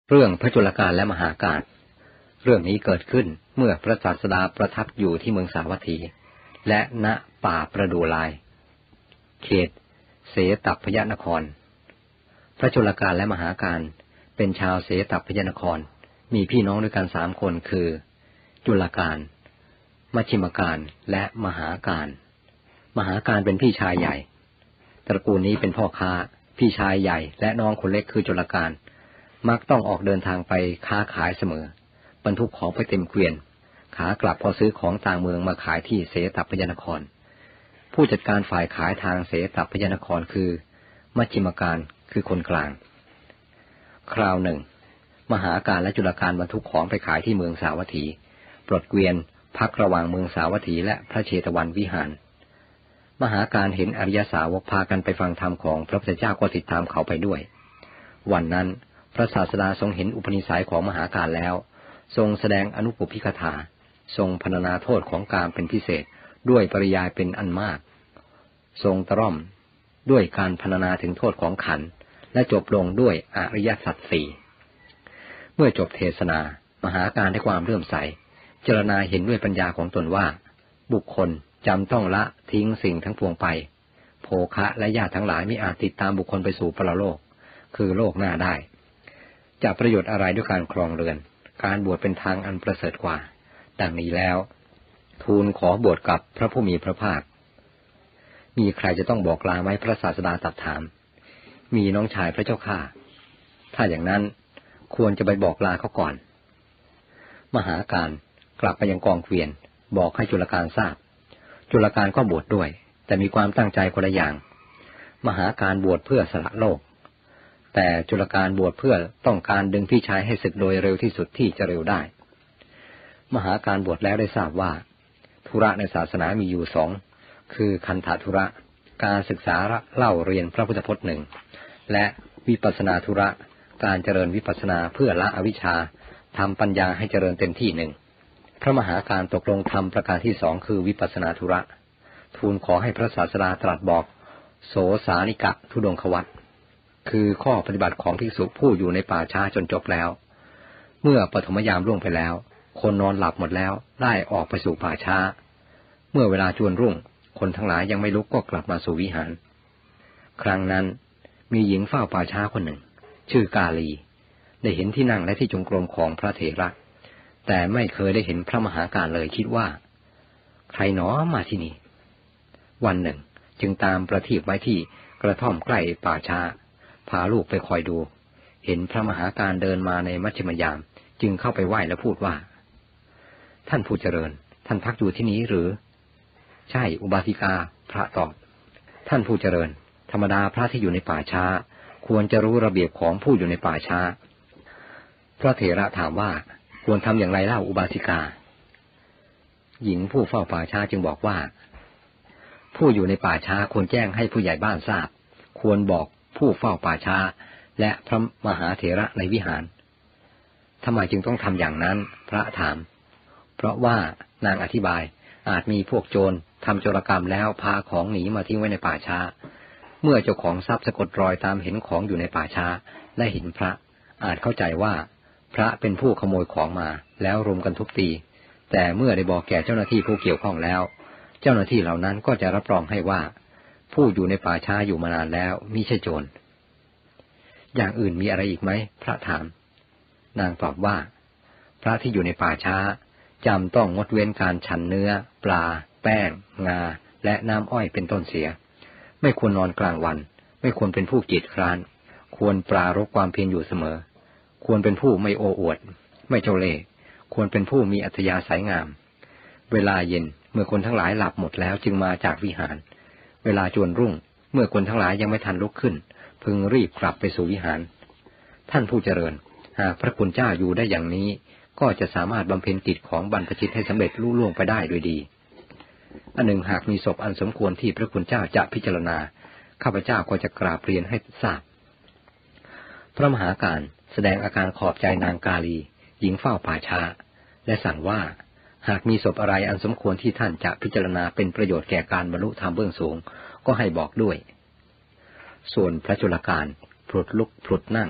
เรื่องพระจุลกาลและมหากาพย์เรื่องนี้เกิดขึ้นเมื่อพระศาสดาประทับอยู่ที่เมืองสาวัตถีและณป่าประดูลายเขตเสตัพพยนครพระจุลกาลและมหากาพย์เป็นชาวเสตัพพยนครมีพี่น้องด้วยกัน3 คนคือจุลกาลมัชฌิมกาลและมหากาพย์มหากาพย์เป็นพี่ชายใหญ่ตระกูลนี้เป็นพ่อค้าพี่ชายใหญ่และน้องคนเล็กคือจุลกาลมักต้องออกเดินทางไปค้าขายเสมอบรรทุกของไปเต็มเกวียนขากลับพอซื้อของต่างเมืองมาขายที่เสตัพพยนครผู้จัดการฝ่ายขายทางเสตัพพยนครคือมัชฌิมกาลคือคนกลางคราวหนึ่งมหากาพย์และจุลกาลบรรทุกของไปขายที่เมืองสาวัตถีปลดเกวียนพักระหว่างเมืองสาวัตถีและพระเชตวันวิหารมหากาพย์เห็นอริยสาวกพากันไปฟังธรรมของพระพุทธเจ้าก็ติดตามเขาไปด้วยวันนั้นพระศาสดาทรงเห็นอุปนิสัยของมหากาพย์แล้วทรงแสดงอนุปุพพิกถาทรงพรรณนาโทษของกามเป็นพิเศษด้วยปริยายเป็นอันมากทรงตร่อมด้วยการพรรณนาถึงโทษของขันธ์และจบลงด้วยอริยสัจ 4เมื่อจบเทศนามหากาพย์ได้ความเลื่อมใสเจรณาเห็นด้วยปัญญาของตนว่าบุคคลจำต้องละทิ้งสิ่งทั้งปวงไปโภคะและญาติทั้งหลายมิอาจติดตามบุคคลไปสู่ปรโลกคือโลกหน้าได้จะประโยชน์อะไรด้วยการครองเรือนการบวชเป็นทางอันประเสริฐกว่าดังนี้แล้วทูลขอบวชกับพระผู้มีพระภาคมีใครจะต้องบอกลาไหมพระศาสดาตรัสถามมีน้องชายพระเจ้าข้าถ้าอย่างนั้นควรจะไปบอกลาเขาก่อนมหากาพย์กลับไปยังกองเกวียนบอกให้จุลกาลทราบจุลกาลก็บวชด้วยแต่มีความตั้งใจคนละอย่างมหากาพย์บวชเพื่อสละโลกแต่จุลกาลบวชเพื่อต้องการดึงพี่ชายให้ศึกโดยเร็วที่สุดที่จะเร็วได้มหากาพย์บวชแล้วได้ทราบว่าธุระในศาสนามีอยู่2คือคันธธุระการศึกษาเล่าเรียนพระพุทธพจน์1และวิปัสสนาธุระการเจริญวิปัสสนาเพื่อละอวิชชาทำปัญญาให้เจริญเต็มที่1พระมหากาพย์ตกลงทำประการที่2คือวิปัสสนาธุระทูลขอให้พระศาสดาตรัสบอกโสสานิกะธุดงควัตรคือข้อปฏิบัติของภิกษุผู้อยู่ในป่าช้าจนจบแล้วเมื่อปฐมยามล่วงไปแล้วคนนอนหลับหมดแล้วได้ออกไปสู่ป่าช้าเมื่อเวลาจวนรุ่งคนทั้งหลายยังไม่ลุกก็กลับมาสู่วิหารครั้งนั้นมีหญิงเฝ้าป่าช้าคนหนึ่งชื่อกาลีได้เห็นที่นั่งและที่จงกรมของพระเถระแต่ไม่เคยได้เห็นพระมหากาพย์เลยคิดว่าใครหนอมาที่นี่วันหนึ่งจึงตามประทีปไว้ที่กระท่อมใกล้ป่าช้าพาลูกไปคอยดูเห็นพระมหากาพย์เดินมาในมัชฌิมยามจึงเข้าไปไหว้และพูดว่าท่านผู้เจริญท่านพักอยู่ที่นี้หรือใช่อุบาสิกาพระตอบท่านผู้เจริญธรรมดาพระที่อยู่ในป่าช้าควรจะรู้ระเบียบของผู้อยู่ในป่าช้าพระเถระถามว่าควรทำอย่างไรเล่าอุบาสิกาหญิงผู้เฝ้าป่าช้าจึงบอกว่าผู้อยู่ในป่าช้าควรแจ้งให้ผู้ใหญ่บ้านทราบควรบอกผู้เฝ้าป่าช้าและพระมหาเถระในวิหารทำไมจึงต้องทำอย่างนั้นพระถามเพราะว่านางอธิบายอาจมีพวกโจรทำโจรกรรมแล้วพาของหนีมาทิ้งไว้ในป่าช้าเมื่อเจ้าของทรัพย์สะกดรอยตามเห็นของอยู่ในป่าช้าและเห็นพระอาจเข้าใจว่าพระเป็นผู้ขโมยของมาแล้วรุมกันทุบตีแต่เมื่อได้บอกแก่เจ้าหน้าที่ผู้เกี่ยวข้องแล้วเจ้าหน้าที่เหล่านั้นก็จะรับรองให้ว่าผู้อยู่ในป่าช้าอยู่มานานแล้วมิใช่โจรอย่างอื่นมีอะไรอีกไหมพระถามนางตอบว่าพระที่อยู่ในป่าช้าจำต้องงดเว้นการฉันเนื้อปลาแป้งงาและน้ำอ้อยเป็นต้นเสียไม่ควรนอนกลางวันไม่ควรเป็นผู้เกียจคร้านควรปรารภความเพียรอยู่เสมอควรเป็นผู้ไม่โอ้อวดไม่เจ้าเล่ห์ควรเป็นผู้มีอัธยาศัยงามเวลาเย็นเมื่อคนทั้งหลายหลับหมดแล้วจึงมาจากวิหารเวลาจวนรุ่งเมื่อคนทั้งหลายยังไม่ทันลุกขึ้นพึงรีบกลับไปสู่วิหารท่านผู้เจริญหากพระคุณเจ้าอยู่ได้อย่างนี้ก็จะสามารถบำเพ็ญกิจของบรรพชิตให้สำเร็จลุล่วงไปได้โดยดีอันหนึ่งหากมีศพอันสมควรที่พระคุณเจ้าจะพิจารณาข้าพเจ้าก็จะกราบเรียนให้ทราบพระมหากาพย์แสดงอาการขอบใจนางกาลีหญิงเฝ้าป่าช้าและสั่งว่าหากมีศพอะไรอันสมควรที่ท่านจะพิจารณาเป็นประโยชน์แก่การบรรลุธรรมเบื้องสูงก็ให้บอกด้วยส่วนพระจุลกาลพลุดลุกพลุดนั่ง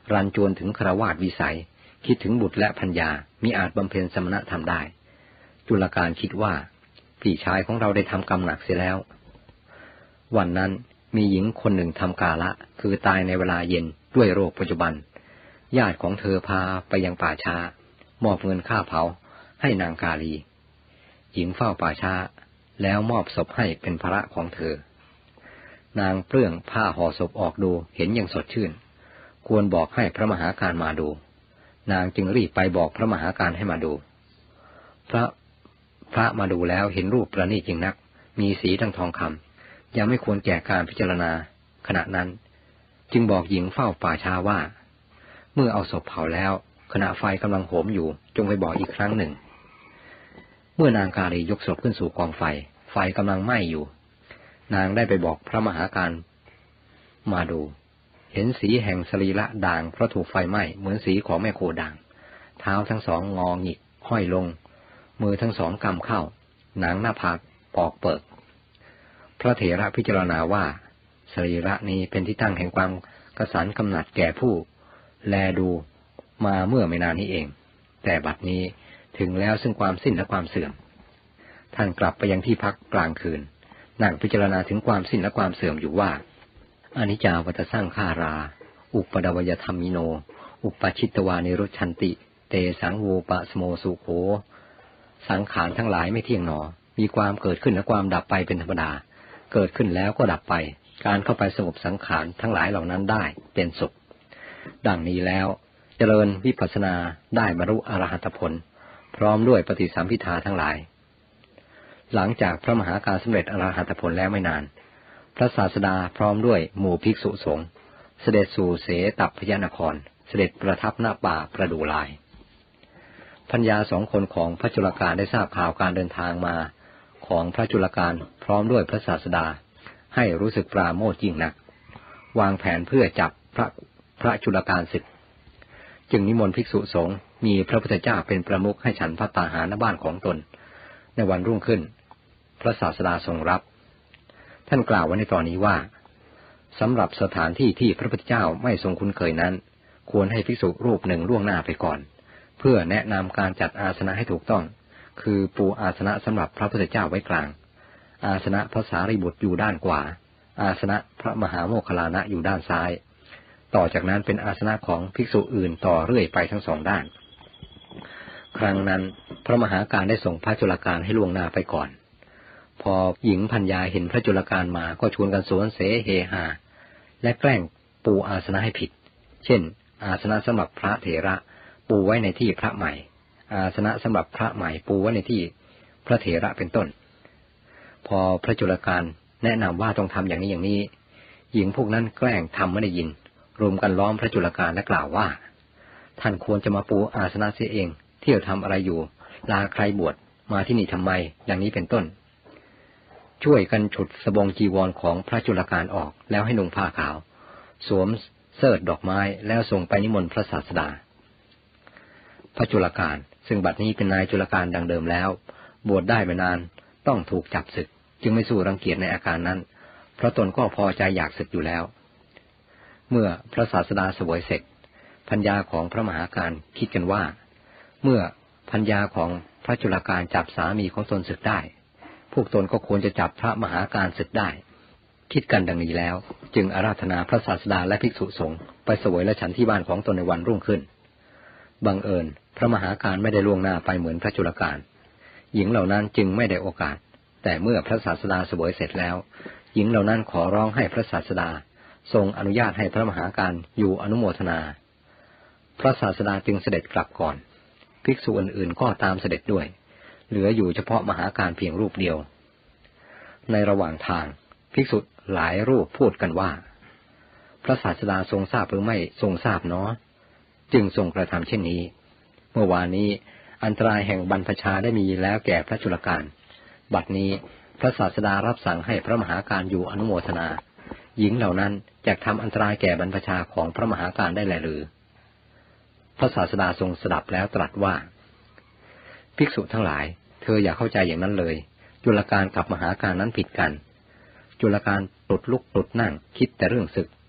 รันจวนถึงฆราวาสวิสัยคิดถึงบุตรและภรรยามิอาจบำเพ็ญสมณธรรมได้จุลการคิดว่าพี่ชายของเราได้ทำกรรมหนักเสียแล้ววันนั้นมีหญิงคนหนึ่งทำกาละคือตายในเวลาเย็นด้วยโรคปัจจุบันญาติของเธอพาไปยังป่าช้ามอบเงินค่าเผาให้นางกาลีหญิงเฝ้าป่าช้าแล้วมอบศพให้เป็นภาระของเธอนางเปลื้องผ้าห่อศพออกดูเห็นยังสดชื่นควรบอกให้พระมหาการมาดูนางจึงรีบไปบอกพระมหาการให้มาดูพระมาดูแล้วเห็นรูปประณีตยิ่งนักมีสีดังทองคำยังไม่ควรแก่การพิจารณาขณะนั้นจึงบอกหญิงเฝ้าป่าช้าว่าเมื่อเอาศพเผาแล้วขณะไฟกำลังโหมอยู่จงไปบอกอีกครั้งหนึ่งเมื่อนางกาลียกศพขึ้นสู่กองไฟไฟกำลังไหม้อยู่นางได้ไปบอกพระมหาการมาดูเห็นสีแห่งสรีระด่างเพราะถูกไฟไหม้เหมือนสีของแม่โคด่างเท้าทั้งสองงอหงิกห้อยลงมือทั้งสองกำเข้าหนังหน้าผากปอกเปิกพระเถระพิจารณาว่าสรีระนี้เป็นที่ตั้งแห่งความกสันกำหนัดแก่ผู้แลดูมาเมื่อไม่นานนี้เองแต่บัดนี้ถึงแล้วซึ่งความสิ้นและความเสื่อมท่านกลับไปยังที่พักกลางคืนนั่งพิจารณาถึงความสิ้นและความเสื่อมอยู่ว่าอนิจจาวัฏสร้างขาราอุปดวยธรรมิโนอุปชิตวานิรุชันติเตสังโวปะสโมสุโขสังขารทั้งหลายไม่เที่ยงหนอมีความเกิดขึ้นและความดับไปเป็นธรรมดาเกิดขึ้นแล้วก็ดับไปการเข้าไปสงบสังขารทั้งหลายเหล่านั้นได้เป็นสุขดังนี้แล้วเจริญวิปัสสนาได้บรรลุอรหัตผลพร้อมด้วยปฏิสัมภิทาทั้งหลายหลังจากพระมหาการสำเร็จอรหัตผลแล้วไม่นานพระศาสดาพร้อมด้วยหมู่ภิกษุสงฆ์เสด็จสู่เสตัพพยนครเสด็จประทับณป่าประดู่ลายพัญญาสองคนของพระจุลกาลได้ทราบข่าวการเดินทางมาของพระจุลกาลพร้อมด้วยพระศาสดาให้รู้สึกปราโมทย์ยิ่งนักวางแผนเพื่อจับพระจุลกาลศึกจึงนิมนต์ภิกษุสงฆ์มีพระพุทธเจ้าเป็นประมุขให้ฉันภัตตาหารณบ้านของตนในวันรุ่งขึ้นพระศาสดาทรงรับท่านกล่าวไว้ในตอนนี้ว่าสำหรับสถานที่ที่พระพุทธเจ้าไม่ทรงคุ้นเคยนั้นควรให้ภิกษุรูปหนึ่งล่วงหน้าไปก่อนเพื่อแนะนำการจัดอาสนะให้ถูกต้องคือปูอาสนะสำหรับพระพุทธเจ้าไว้กลางอาสนะพระสารีบุตรอยู่ด้านขวาอาสนะพระมหาโมคคัลลานะอยู่ด้านซ้ายต่อจากนั้นเป็นอาสนะของภิกษุอื่นต่อเรื่อยไปทั้งสองด้านครั้งนั้นพระมหาการได้ส่งพระจุลกาลให้ล่วงหน้าไปก่อนพอหญิงพัญญาเห็นพระจุลกาลมาก็ชวนกันสวนเสเฮฮาและแกล้งปูอาสนะให้ผิดเช่นอาสนะสำหรับพระเถระปูไว้ในที่พระใหม่อาสนะสำหรับพระใหม่ปูไว้ในที่พระเถระเป็นต้นพอพระจุลกาลแนะนำว่าต้องทำอย่างนี้อย่างนี้หญิงพวกนั้นแกล้งทำไม่ได้ยินรวมกันล้อมพระจุลกาลและกล่าวว่าท่านควรจะมาปูอาสนะเสียเองเที่ยวทำอะไรอยู่ลาใครบวชมาที่นี่ทำไมอย่างนี้เป็นต้นช่วยกันฉุดสบงจีวรของพระจุลกาลออกแล้วให้นุ่งผ้าขาวสวมเสิร์ธดอกไม้แล้วส่งไปนิมนต์พระศาสดาพระจุลกาลซึ่งบัดนี้เป็นนายจุลกาลดังเดิมแล้วบวชได้ไม่นานต้องถูกจับศึกจึงไม่สู้รังเกียจในอาการนั้นเพราะตนก็พอใจอยากศึกอยู่แล้วเมื่อพระศาสดาเสวยเสร็จพัญญาของพระมหาการคิดกันว่าเมื่อพัญญาของพระจุลกาลจับสามีของตนศึกได้พวกตนก็ควรจะจับพระมหาการศึกได้คิดกันดังนี้แล้วจึงอาราธนาพระศาสดาและภิกษุสงฆ์ไปเสวยและฉันที่บ้านของตนในวันรุ่งขึ้นบังเอิญพระมหาการไม่ได้ล่วงหน้าไปเหมือนพระจุลกาลหญิงเหล่านั้นจึงไม่ได้โอกาสแต่เมื่อพระศาสดาเสวยเสร็จแล้วหญิงเหล่านั้นขอร้องให้พระศาสดาทรงอนุญาตให้พระมหาการอยู่อนุโมทนาพระศาสดาจึงเสด็จกลับก่อนภิกษุอื่นๆก็ตามเสด็จด้วยเหลืออยู่เฉพาะมหาการเพียงรูปเดียวในระหว่างทางภิกษุหลายรูปพูดกันว่าพระศาสดาทรงทราบหรือไม่ทรงทราบเนาะจึงทรงกระทำเช่นนี้เมื่อวานนี้อันตรายแห่งบรรพชาได้มีแล้วแก่พระจุลกาลบัดนี้พระศาสดารับสั่งให้พระมหาการอยู่อนุโมทนาหญิงเหล่านั้นจะทำอันตรายแก่บรรพชาของพระมหาการได้แลหรือพระศาสดาทรงสดับแล้วตรัสว่าภิกษุทั้งหลายเธออย่าเข้าใจอย่างนั้นเลยจุลกาลกับมหาการนั้นผิดกันจุลกาลปลุดลุกปลุดนั่งคิดแต่เรื่องศึก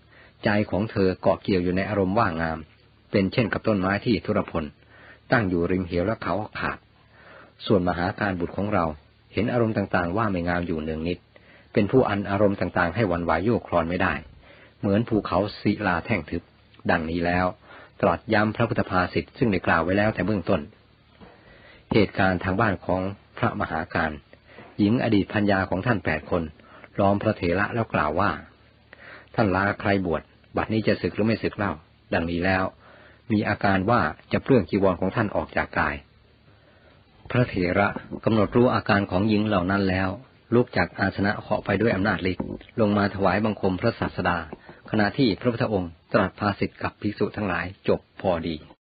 ใจของเธอเกาะเกี่ยวอยู่ในอารมณ์ว่างงามเป็นเช่นกับต้นไม้ที่ทุรพลตั้งอยู่ริมเหวและเขาขาดส่วนมหาการบุตรของเราเห็นอารมณ์ต่างๆว่าไม่งามอยู่เนืองนิดเป็นผู้อันอารมณ์ต่างๆให้หวั่นไหวโยกคลอนไม่ได้เหมือนภูเขาศิลาแท่งทึบดังนี้แล้วตรัสย้ำพระพุทธภาษิตซึ่งได้กล่าวไว้แล้วแต่เบื้องต้นเหตุการณ์ทางบ้านของพระมหาการหญิงอดีตภรรยาของท่าน8 คนล้อมพระเถระแล้วกล่าวว่าท่านลาใครบวชบัดนี้จะสึกหรือไม่สึกเล่าดังนี้แล้วมีอาการว่าจะเปลื้องจีวรของท่านออกจากกายพระเถระกำหนดรู้อาการของหญิงเหล่านั้นแล้วลุกจากอาสนะเหาะไปด้วยอำนาจฤทธิ์ลงมาถวายบังคมพระศาสดาขณะที่พระพุทธองค์ตรัสภาษิตกับภิกษุทั้งหลายจบพอดี